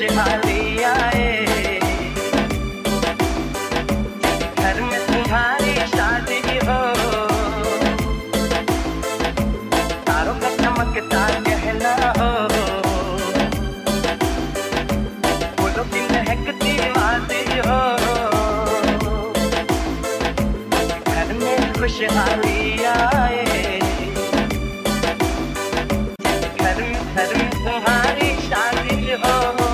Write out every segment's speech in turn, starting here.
खुशहाली आए, घर में तुम्हारी शादी हो, तारों का चमकता गहना हो, फूलों की महकती वादी हो, घर में खुशहाली आए, घर में तुम्हारी शादी हो।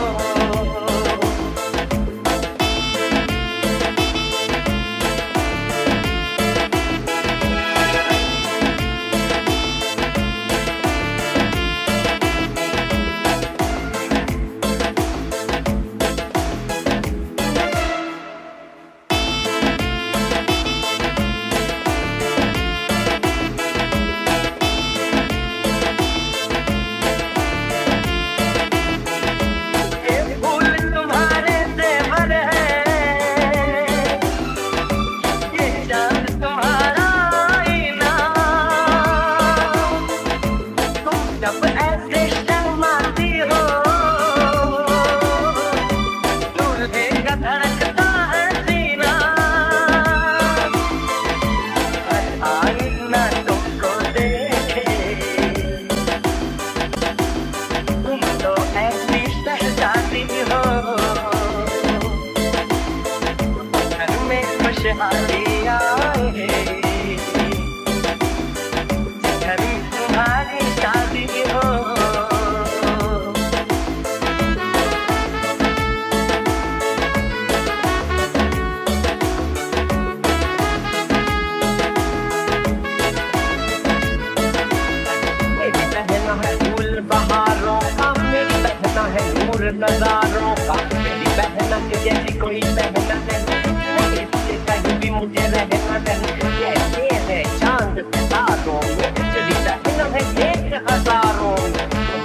खुशहाली आए, घर में तुम्हारी शादी हो। मेरी बहना है फूल बहारों का, मेरी बहना है नूर नजारों का, मेरी बहना के जैसी कोई बहना नहीं, मुझे रहना नहीं, है चांद सितारों में, तेरी बहना है एक हजारों में,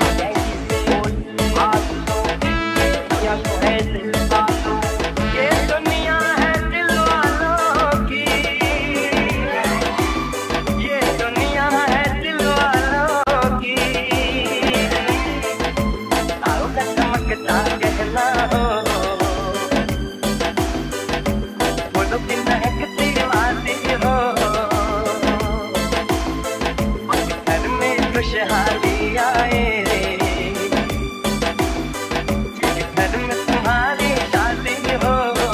या तो है दिल वालों, ये दुनिया है दिल वालों की, ये दुनिया है दिल वालों की, तारों का चमकता गहना हो, फूलों की महकती वादी हो, घर में खुशहाली आए, घर में तुम्हारी शादी हो।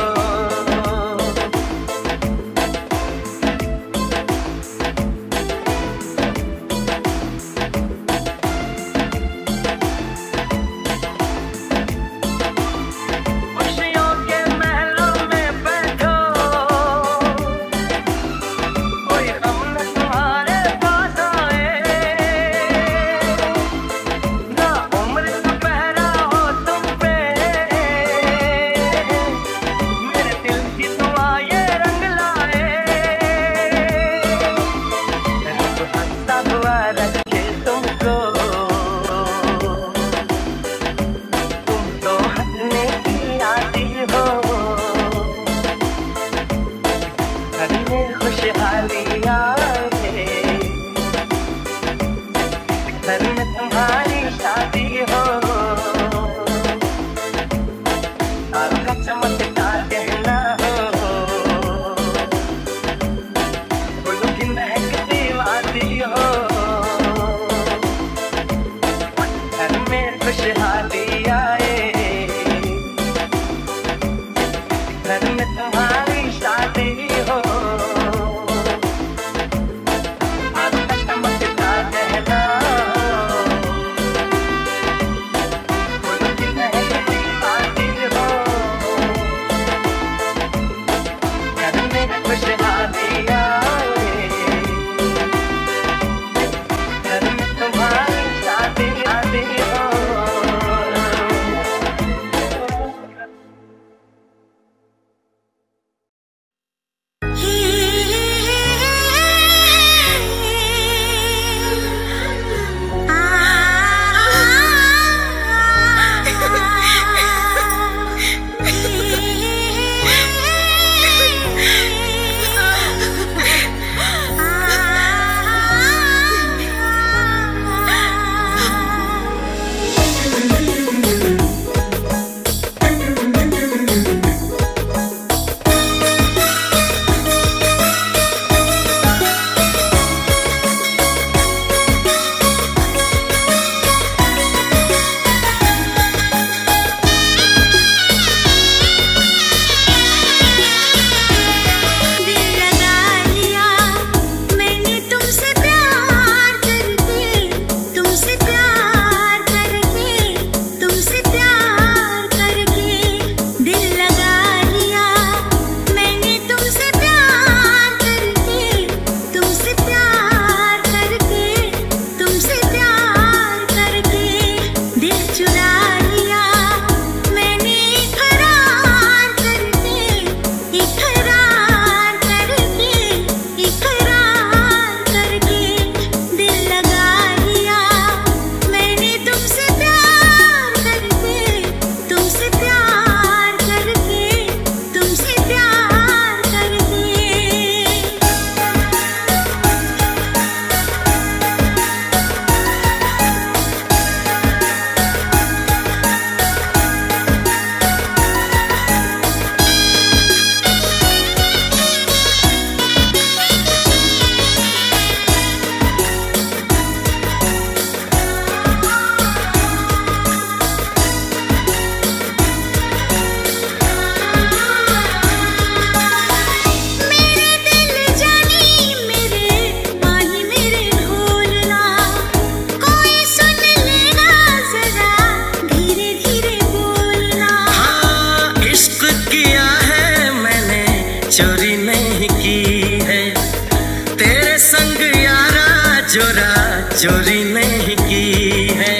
खुशहाली आए, घर में तुम्हारी शादी हो, तारों का चमकता गहना हो, फूलों की महकती वादी हो, घर में खुशहाली आए, घर में तुम्हारी शादी हो। चोरी नहीं की है।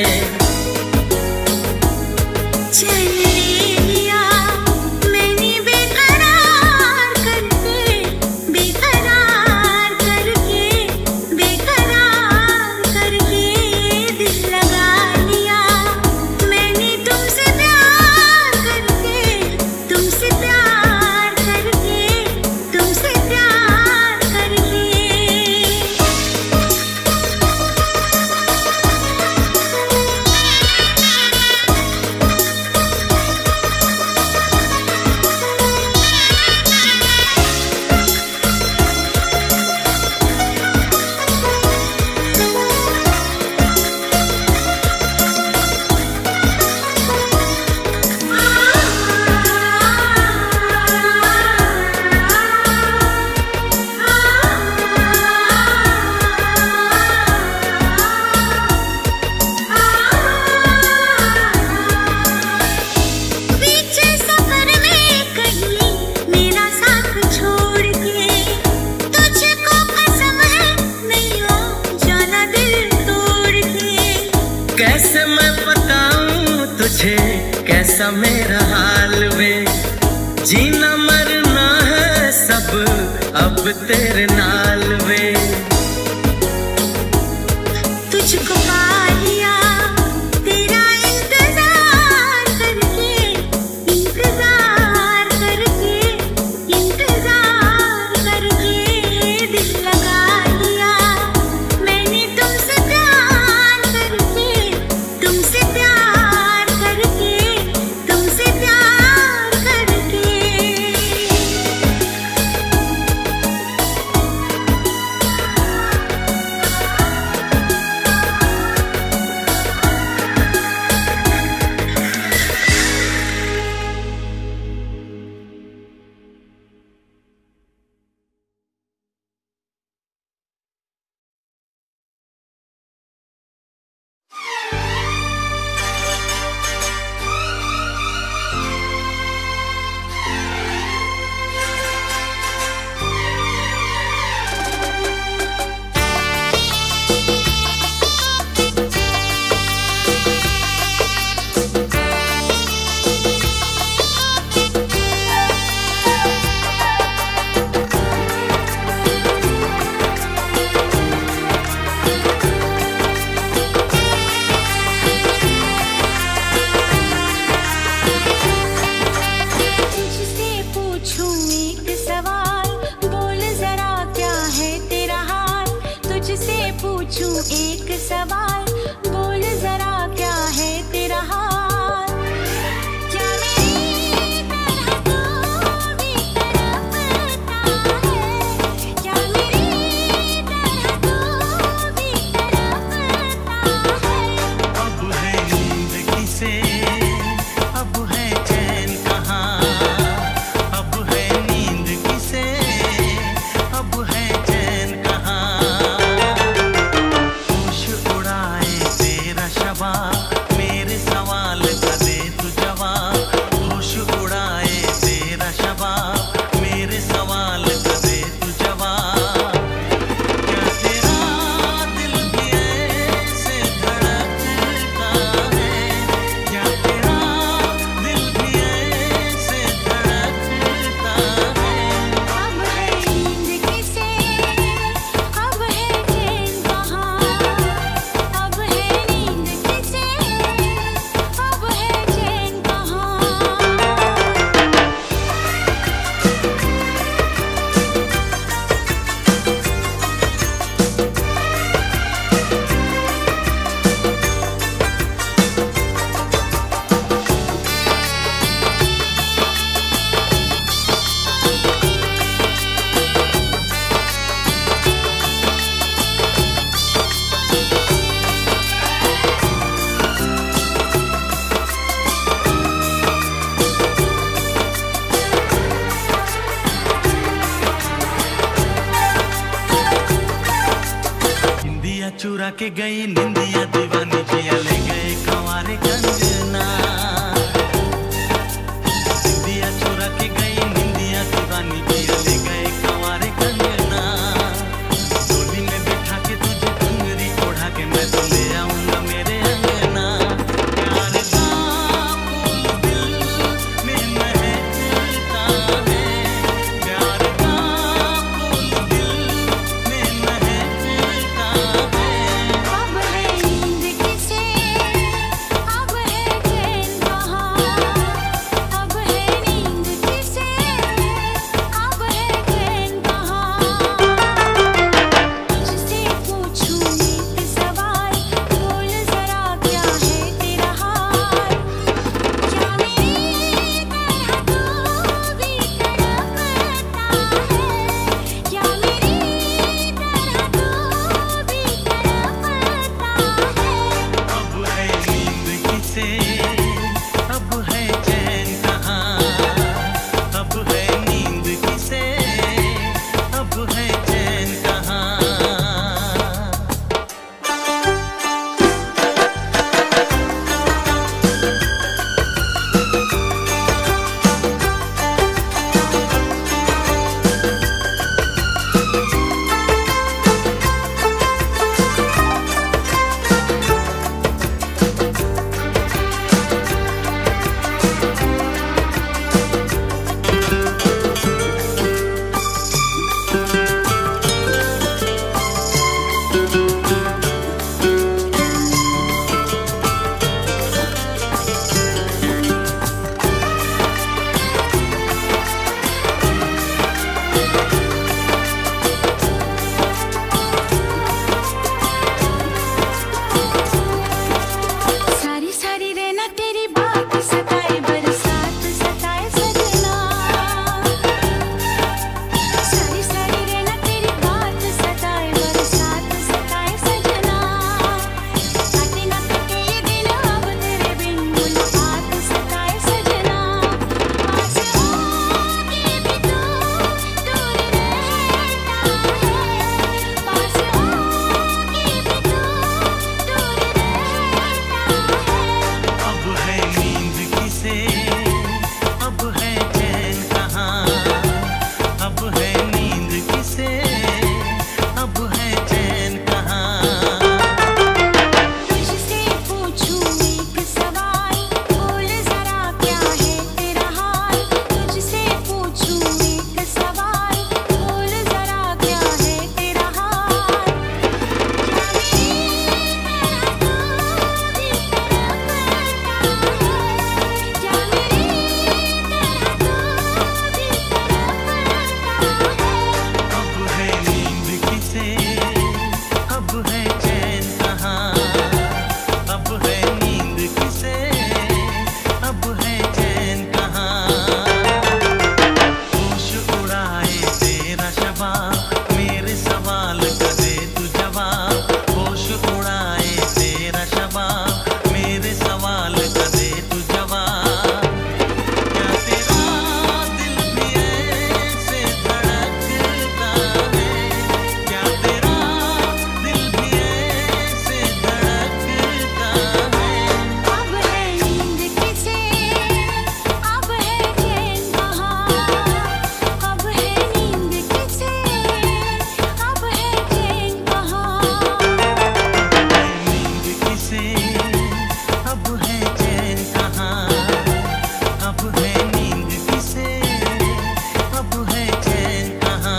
कैसे मैं बताऊं तुझे कैसा मेरा हाल वे, जीना मरना है सब अब तेरे नाल वे। तुझको पा लिया तेरा इंतजार करके, इंतजार करके, इंतजार करके दिल लगा लिया मैंने तुमसे प्यार करके, तुमसे प्यार करके, तुमसे प्यार करके। पूछूं एक सवाल, बोल जरा क्या है तेरा हाल। क्या मेरी तरह तू भी तड़पता है, क्या मेरी तरह तू भी तड़पता है। अब है नींद किसे, अब है चैन कहाँ, अब है नींद किसे, अब है चैन कहाँ। मेरे सवाल का दे तू जवाब, होश उड़ाए तेरा शबाब, मेरे सवाल का दे तू जवाब। क्या तेरा दिल भी ऐसे धड़कता है, क्या तेरा दिल भी ऐसे धड़कता है। अब है नींद किसे, अब है चैन कहाँ, अब है नींद किसे, अब है चैन कहाँ। इंदिया चुरा के गई निंदिया दीवानी जिया ले गए कंवारे कंगना। इंदिया चुरा के गई निंदिया दीवानी जिया ले गए कंवारे कंगना। डोली में बिठा के तुझे घुंघरी ओढ़ा के अब है चैन कहाँ, अब है नींद किसे, अब है चैन कहाँ।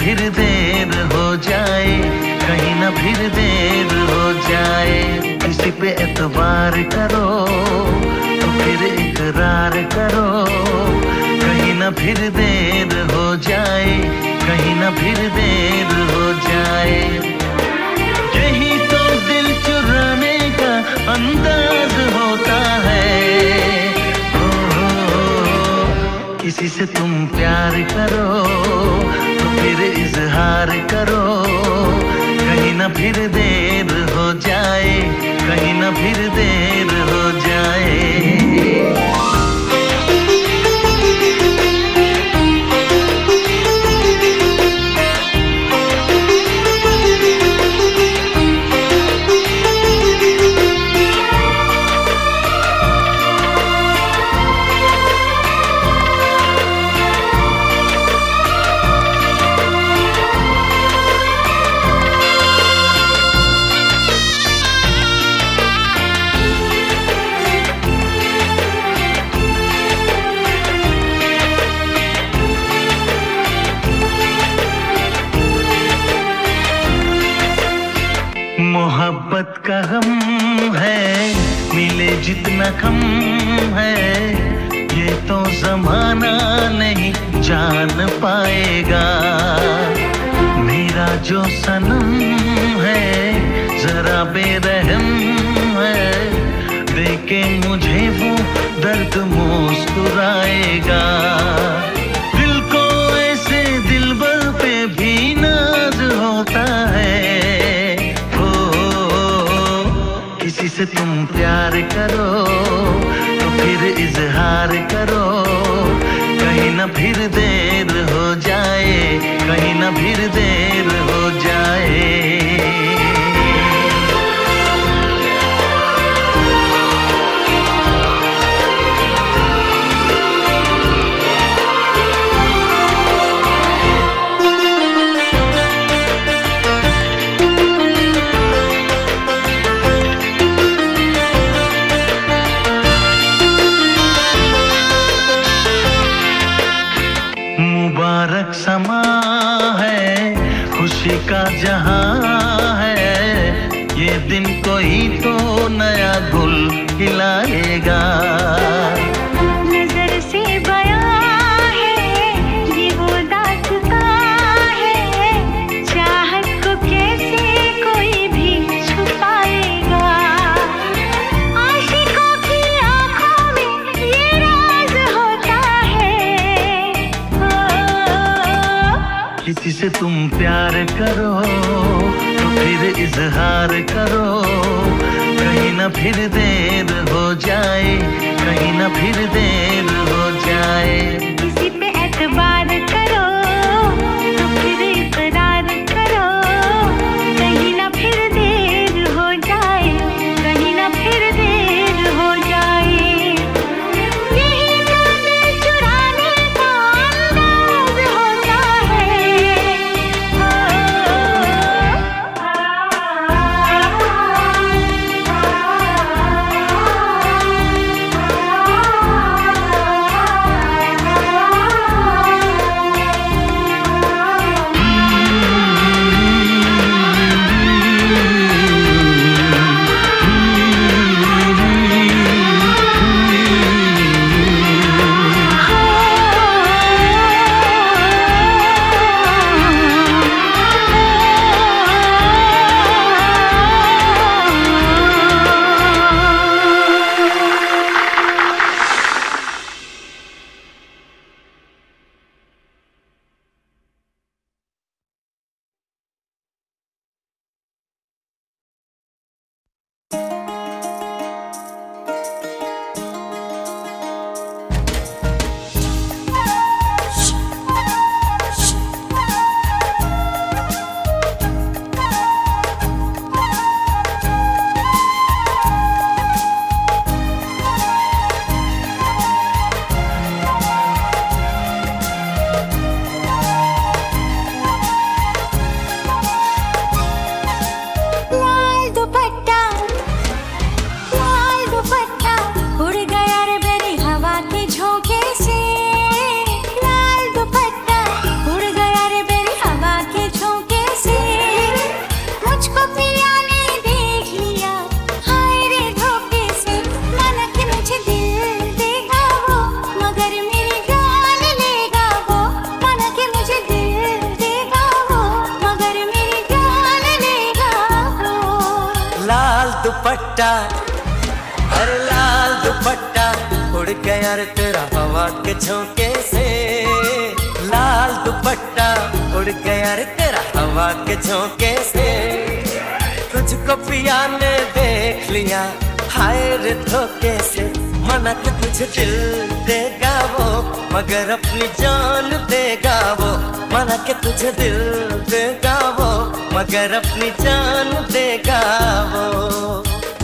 फिर देर हो जाए, कहीं ना फिर देर हो जाए। किसी पे एतबार करो तो फिर इकरार करो, कहीं ना फिर देर हो जाए, कहीं ना फिर देर हो जाए। यही तो दिल चुराने का अंदाज होता है। किसी से तुम प्यार करो तो फिर इजहार करो, कहीं ना फिर देर हो जाए, कहीं ना फिर देर हो जाए। मोहब्बत का गम है, मिले जितना कम है, ये तो जमाना नहीं जान पाएगा। मेरा जो सनम है जरा बेरहम है, देखे मुझे वो दर्द मुस्कुराएगा। दिल को ऐसे दिलबर पे भी नाज होता है। किसी से तुम प्यार करो तो फिर इजहार करो, कहीं ना फिर देर हो जाए, कहीं ना फिर देर हो जाए। मुबारक समा है, खुशी का जहां है, ये दिन कोई तो नया गुल खिलाएगा। नजर से बयां है ये वो दास्तां है, चाहत को कैसे कोई भी छुपाएगा। आशिकों की आंखों में ये राज होता है। किसी से तुम प्यार करो तो फिर इजहार करो, कहीं ना फिर देर हो जाए, कहीं ना फिर देर हो जाए। किसी पे एतबार करो तो फिर इकरार करो, कहीं ना फिर देर हो जाए, कहीं ना फिर देर हो जाए। यही तो दिल चुराने का अंदाज होता है। लाल दुपट्टा, अरे लाल दुपट्टा उड़ गया रे तेरा हवा के झोंके से। लाल दुपट्टा उड़ गया रे तेरा हवा के झोंके से। तुझको पिया ने देख लिया हाय रे धोखे से। मना के तुझे दिल देगा वो मगर अपनी जान देगा वो। मना के तुझे दिल देगा वो मगर अपनी जान देगा वो।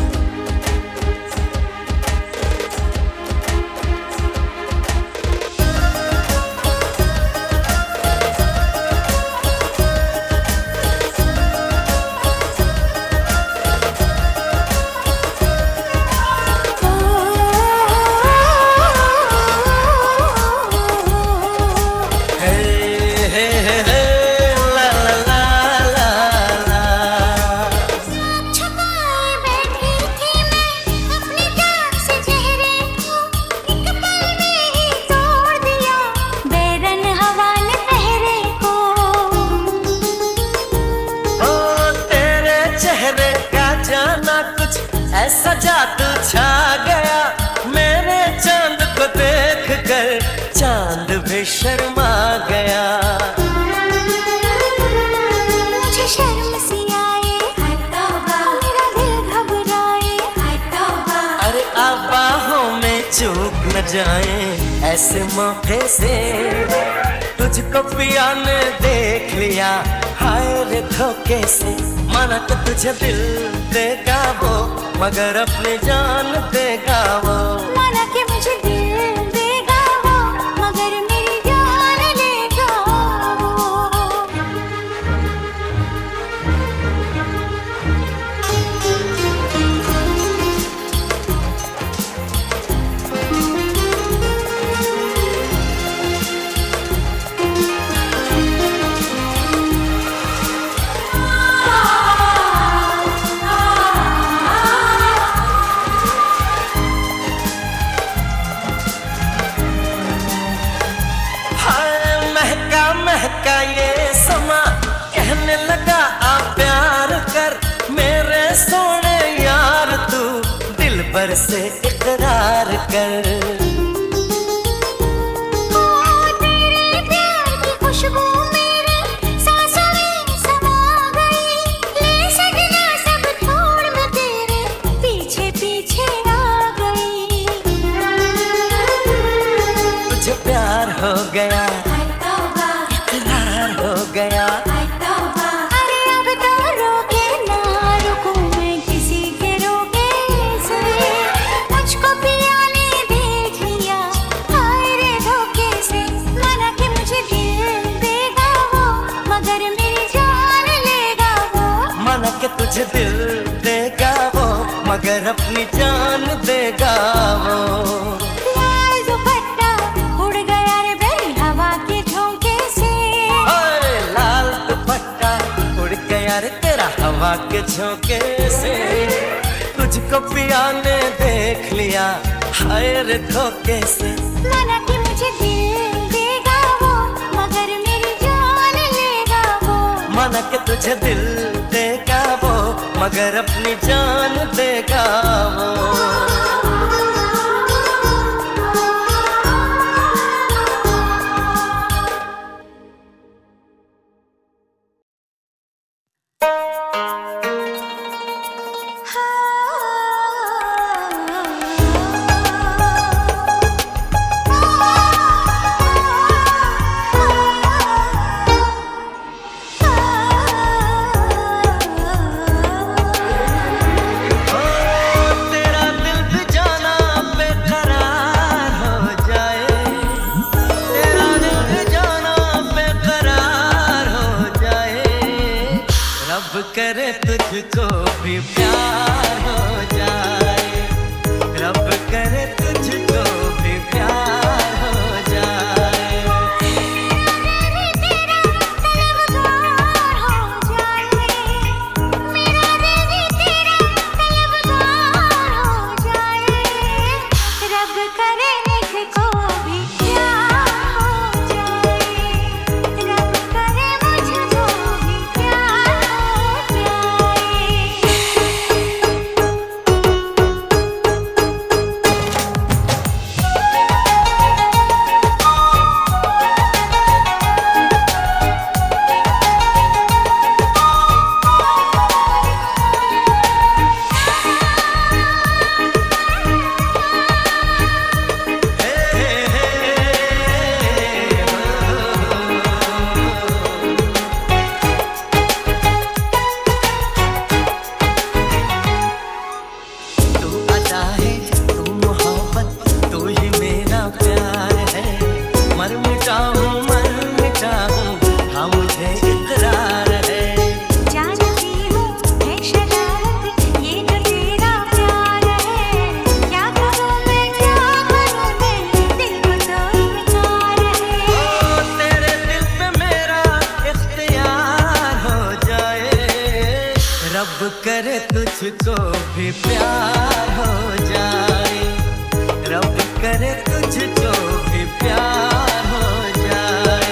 ऐसा जादू छा गया मेरे चांद को देख कर चांद भी शर्मा गया। मुझे शर्म सी आए मेरा दिल घबराए। अरे अब बाहों में चूक न जाए ऐसे मौके से। तुझको पिया ने देख लिया हाय रे धोखे से। माना तो तुझे दिल देगा वो मगर अपनी जान देगा वो। माना कि मुझे दिल देगा वो मगर मेरी जान लेगा वो। महका ये समा कहने लगा आ प्यार कर मेरे सोने यार। तू दिल भर से इकरार कर। तेरे प्यार की खुशबू मेरी सांसों में समा गई। ले सजना सब छोड़ मैं तेरे पीछे पीछे आ गई। तुझे प्यार हो गया हो गया। अरे अब तो रोके ना रुकूं मैं किसी के रोके से। मुझको पिया ने देख लिया हाय रे धोखे से। माना कि मुझे दिल देगा वो मगर मेरी जान लेगा वो। माना कि तुझे दिल देगा वो मगर अपनी जान देगा वो। लाल दुपट्टा उड़ गया रे बेरी हवा के झोंके से। यार तेरा हवा के झोंके से। तुझको पिया ने देख लिया हाय रे धोखे से। माना कि मुझे दिल देगा वो मगर मेरी जान लेगा वो। माना कि तुझे दिल देगा वो मगर अपनी जान देगा वो। करे तुझको भी प्यार हो जाए। रब करे तुझको भी प्यार हो जाए। तेरा तलबगार हो जाए। मेरा दिल भी तेरा तलबगार हो जाए। रब करे मुझको भी प्यार हो जाए। रब करे मुझको भी प्यार हो जाए। तुझको भी प्यार हो जाए, रब करे तुझको भी प्यार हो जाए।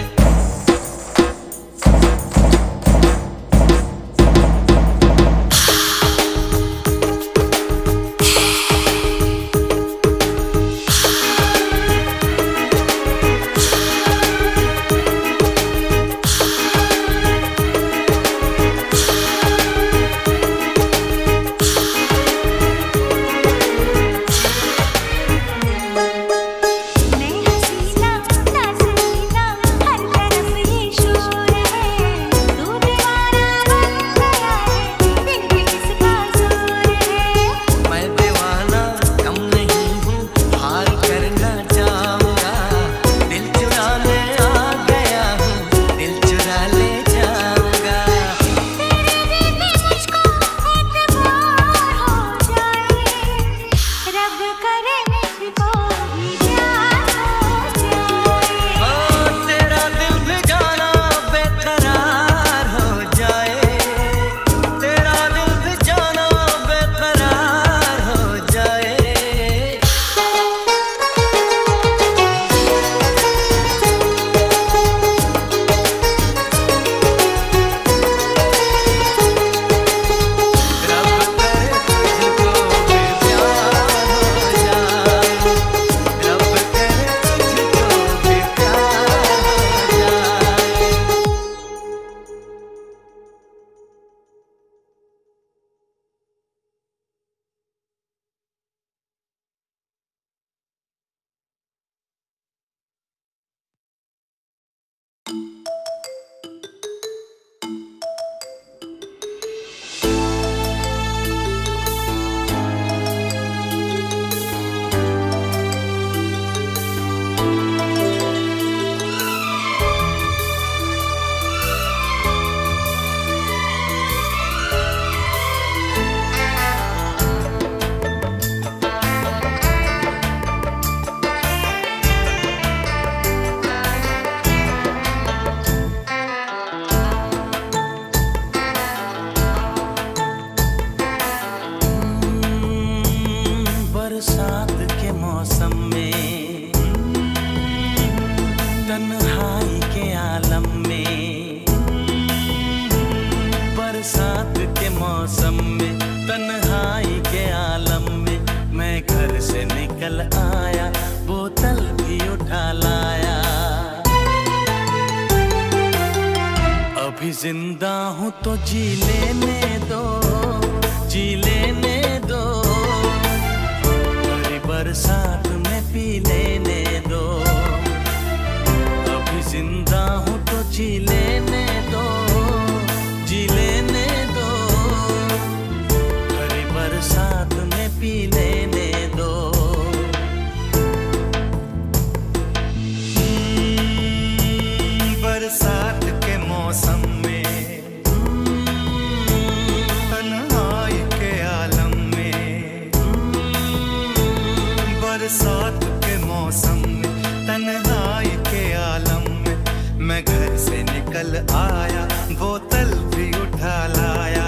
जिंदा हूँ तो जी लेने दो, जी लेने दो, हरी बरसात में पी लेने दो। अभी जिंदा हूँ तो जी लेने दो, जी लेने दो, हरी बरसात में पी लेने दो। बरसात के मौसम बरसात के मौसम में तन्हाई के आलम में मैं घर से निकल आया, बोतल भी उठा लाया।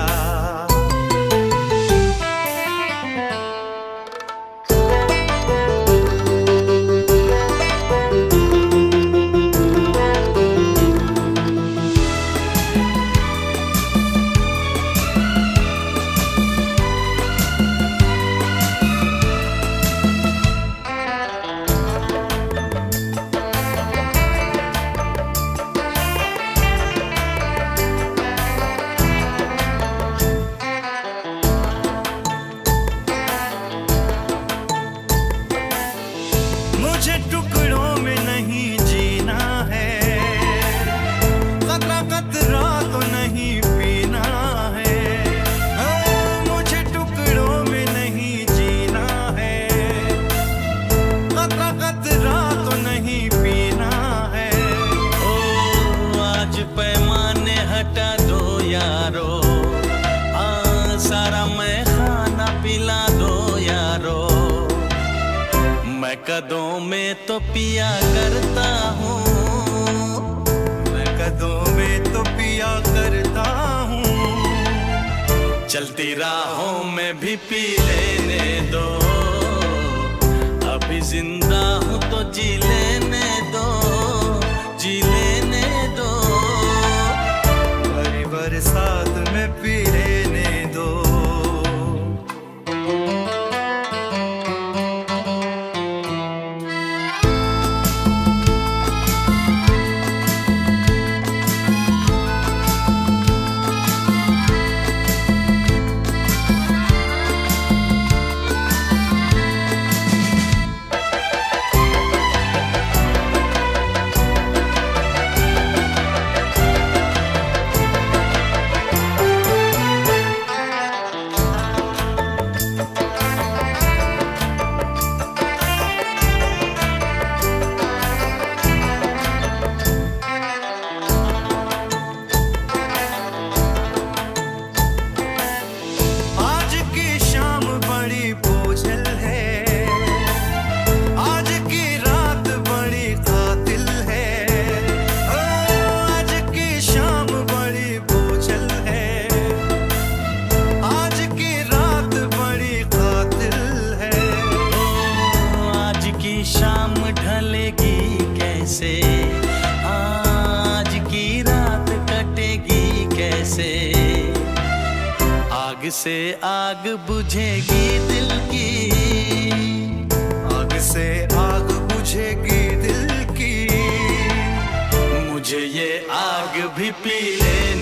कदों में तो पिया करता हूँ, मैं कदों में तो पिया करता हूँ। चलती राहों में भी पी लेने दो, अभी जिंदा हूँ तो जी लेने दो, जी लेने दो, भरी बरसात में पी लेने दो। शाम ढलेगी कैसे, आज की रात कटेगी कैसे, आग से आग बुझेगी दिल की, आग से आग बुझेगी दिल की, मुझे ये आग भी पी ले